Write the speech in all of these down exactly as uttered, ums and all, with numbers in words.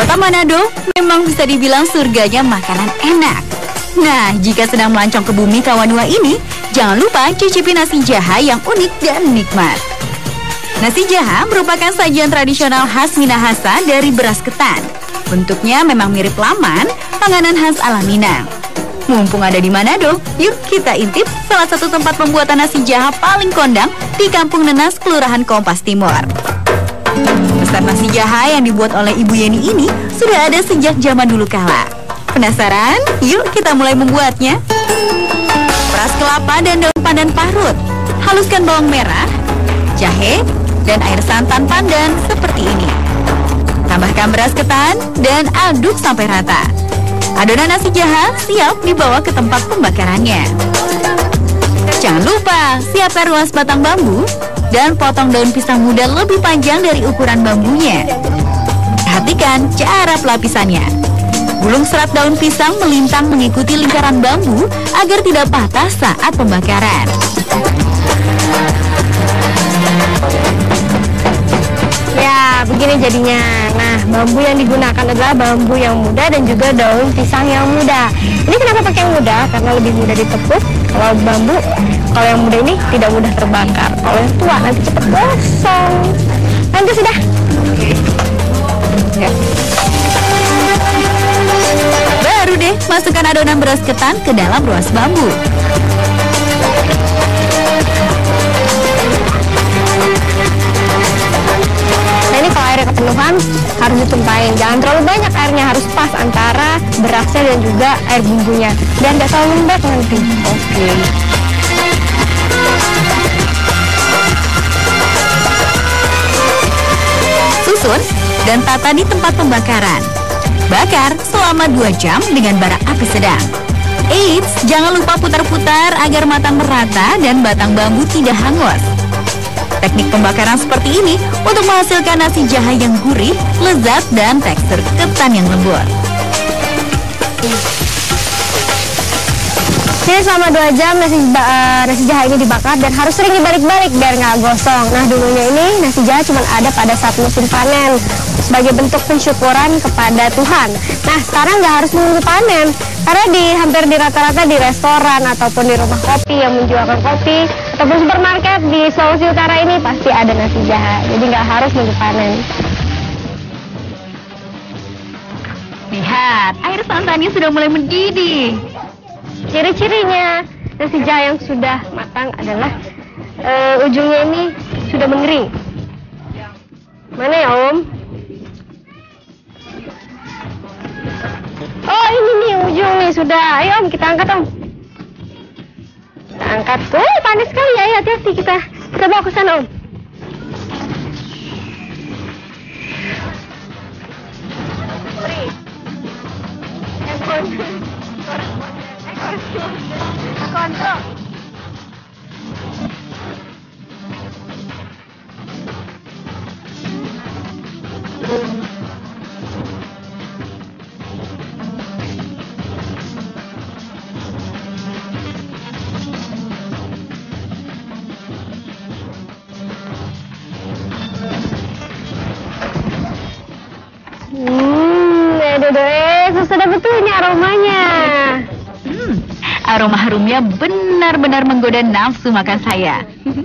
Kota Manado memang bisa dibilang surganya makanan enak. Nah, jika sedang melancong ke bumi Kawanua ini, jangan lupa cicipi nasi jaha yang unik dan nikmat. Nasi jaha merupakan sajian tradisional khas Minahasa dari beras ketan. Bentuknya memang mirip laman, panganan khas ala Minang. Mumpung ada di Manado, yuk kita intip salah satu tempat pembuatan nasi jaha paling kondang di Kampung Nenas, Kelurahan Kompas Timur. Resep nasi jaha yang dibuat oleh Ibu Yeni ini sudah ada sejak zaman dulu kala. Penasaran? Yuk kita mulai membuatnya. Peras kelapa dan daun pandan parut. Haluskan bawang merah, jahe, dan air santan pandan seperti ini. Tambahkan beras ketan dan aduk sampai rata. Adonan nasi jaha siap dibawa ke tempat pembakarannya. Jangan lupa siapkan ruas batang bambu dan potong daun pisang muda lebih panjang dari ukuran bambunya. Perhatikan cara pelapisannya. Gulung serat daun pisang melintang mengikuti lingkaran bambu agar tidak patah saat pembakaran. Ya, begini jadinya. Nah, bambu yang digunakan adalah bambu yang muda dan juga daun pisang yang muda. Ini kenapa pakai yang muda? Karena lebih mudah ditepuk. Kalau bambu, kalau yang muda ini tidak mudah terbakar. Kalau yang tua nanti cepat gosong. Lanjut sudah. Ya. Baru deh, masukkan adonan beras ketan ke dalam ruas bambu. Nah ini kalau airnya kepenuhan harus ditumpahin. Jangan terlalu banyak airnya, harus pas antara berasnya dan juga air bumbunya. Dan nggak terlalu lembek nanti. Oke. Susun dan tata di tempat pembakaran. Bakar selama dua jam dengan bara api sedang. Eits, jangan lupa putar-putar agar matang merata dan batang bambu tidak hangus. Teknik pembakaran seperti ini untuk menghasilkan nasi jaha yang gurih, lezat, dan tekstur ketan yang lembut. Jadi selama dua jam nasi, uh, nasi jaha ini dibakar dan harus sering dibalik-balik biar nggak gosong. Nah dulunya ini nasi jaha cuma ada pada saat musim panen sebagai bentuk pensyukuran kepada Tuhan. Nah sekarang nggak harus menunggu panen karena di hampir di rata-rata di restoran ataupun di rumah kopi yang menjualkan kopi ataupun supermarket di Sulawesi Utara ini pasti ada nasi jaha. Jadi nggak harus nunggu panen. Lihat, air santannya sudah mulai mendidih. Ciri-cirinya nasi jaha yang sudah matang adalah uh, ujungnya ini sudah mengering. Mana ya Om? Oh ini nih ujung nih sudah. Ayo Om kita angkat Om. Kita angkat. Oh panas sekali ya, hati-hati kita. Kita bawa ke sana Om. Kontrol. Hmm, aduh, eh, sudah betul ini aromanya. Hmm, aroma harumnya benar-benar menggoda nafsu makan saya.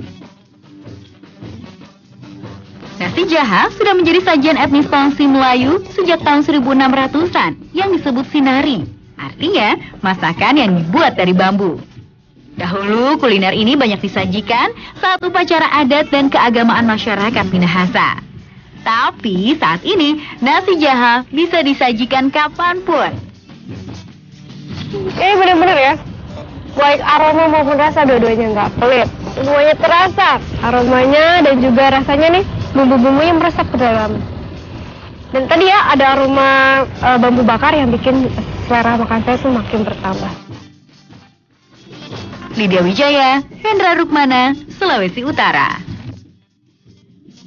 Nasi jaha sudah menjadi sajian etnis Tongsi Melayu sejak tahun seribu enam ratusan yang disebut sinari. Artinya, masakan yang dibuat dari bambu. Dahulu, kuliner ini banyak disajikan saat upacara adat dan keagamaan masyarakat Minahasa. Tapi saat ini, nasi jaha bisa disajikan kapanpun. Ini benar-benar ya, baik aroma maupun rasa dua-duanya nggak pelit. Semuanya terasa, aromanya dan juga rasanya nih, bumbu-bumbunya meresap ke dalam. Dan tadi ya ada aroma e, bambu bakar yang bikin selera makan saya tuh makin bertambah. Lydia Wijaya, Hendra Rukmana, Sulawesi Utara.